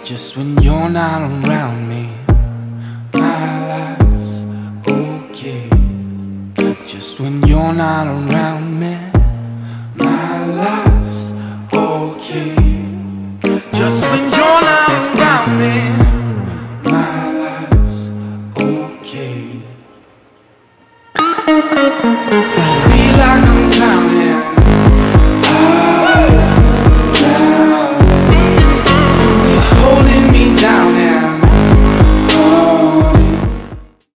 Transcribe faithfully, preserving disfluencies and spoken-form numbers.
Just when you're not around me, my life's okay. Just when you're not around me, my life's okay. Just when you're not around me.